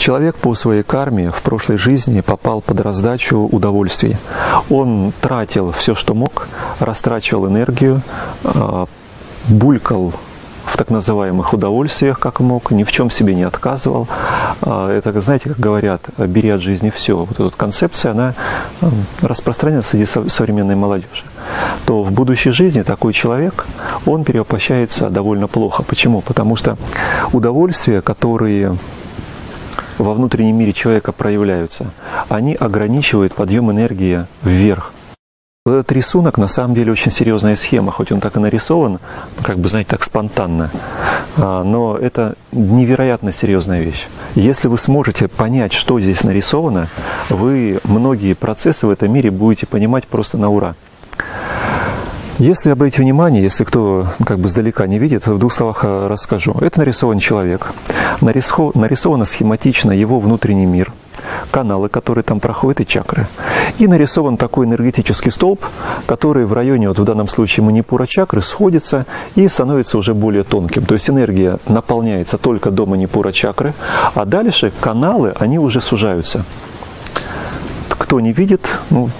Человек по своей карме в прошлой жизни попал под раздачу удовольствий. Он тратил все, что мог, растрачивал энергию, булькал в так называемых удовольствиях, как мог, ни в чем себе не отказывал. Это, знаете, как говорят, бери от жизни все. Вот эта концепция, она распространяется среди современной молодежи. То в будущей жизни такой человек, он перевоплощается довольно плохо. Почему? Потому что удовольствия, которые во внутреннем мире человека проявляются, они ограничивают подъем энергии вверх. Этот рисунок на самом деле очень серьезная схема, хоть он так и нарисован, как бы, знаете, так спонтанно, но это невероятно серьезная вещь. Если вы сможете понять, что здесь нарисовано, вы многие процессы в этом мире будете понимать просто на ура. Если обратить внимание, если кто как бы сдалека не видит, в двух словах расскажу. Это нарисован человек, нарисовано схематично его внутренний мир, каналы, которые там проходят, и чакры. И нарисован такой энергетический столб, который в районе, вот в данном случае манипура чакры, сходится и становится уже более тонким. То есть энергия наполняется только до манипура чакры, а дальше каналы, они уже сужаются. Кто не видит, ну,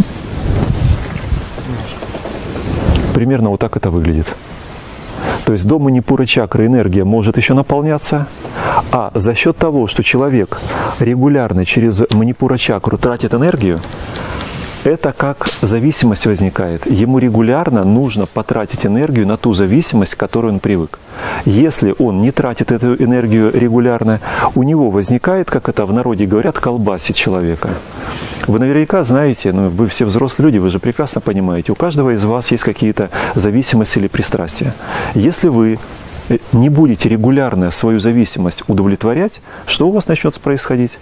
примерно вот так это выглядит. То есть до манипуры чакры энергия может еще наполняться, а за счет того, что человек регулярно через манипура чакру тратит энергию, это как зависимость возникает. Ему регулярно нужно потратить энергию на ту зависимость, к которой он привык. Если он не тратит эту энергию регулярно, у него возникает, как это в народе говорят, колбасит человека. Вы наверняка знаете, ну, вы все взрослые люди, вы же прекрасно понимаете, у каждого из вас есть какие-то зависимости или пристрастия. Если вы не будете регулярно свою зависимость удовлетворять, что у вас начнет происходить?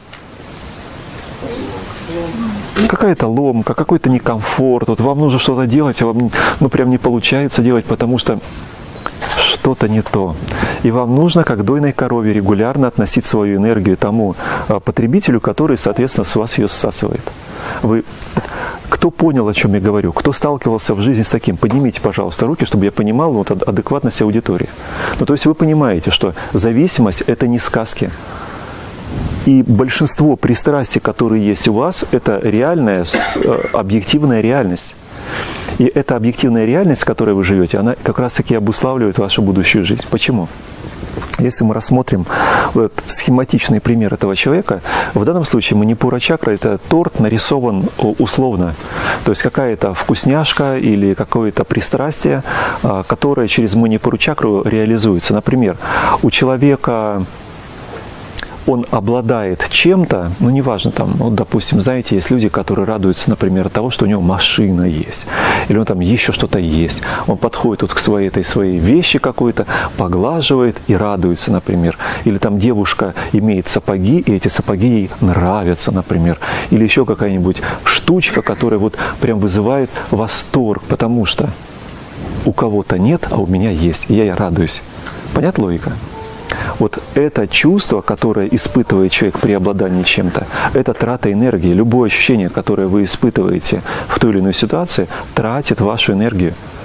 Какая-то ломка, какой-то некомфорт, вот вам нужно что-то делать, а вам ну, прям не получается делать, потому что что-то не то. И вам нужно, как дойной корове, регулярно относить свою энергию тому потребителю, который, соответственно, с вас ее всасывает. Кто понял, о чем я говорю? Кто сталкивался в жизни с таким? Поднимите, пожалуйста, руки, чтобы я понимал вот, адекватность аудитории. Ну, то есть вы понимаете, что зависимость – это не сказки. И большинство пристрастий, которые есть у вас, это реальная, объективная реальность. И эта объективная реальность, в которой вы живете, она как раз-таки обуславливает вашу будущую жизнь. Почему? Если мы рассмотрим вот схематичный пример этого человека, в данном случае манипура чакра – это торт, нарисован условно. То есть какая-то вкусняшка или какое-то пристрастие, которое через манипуру чакру реализуется. Например, у человека он обладает чем-то, ну неважно, там, вот, допустим, знаете, есть люди, которые радуются, например, от того, что у него машина есть, или он там еще что-то есть. Он подходит вот к своей вещи какой-то, поглаживает и радуется, например. Или там девушка имеет сапоги, и эти сапоги ей нравятся, например. Или еще какая-нибудь штучка, которая вот прям вызывает восторг, потому что у кого-то нет, а у меня есть, и я радуюсь. Понятна логика? Вот это чувство, которое испытывает человек при обладании чем-то, это трата энергии. Любое ощущение, которое вы испытываете в той или иной ситуации, тратит вашу энергию.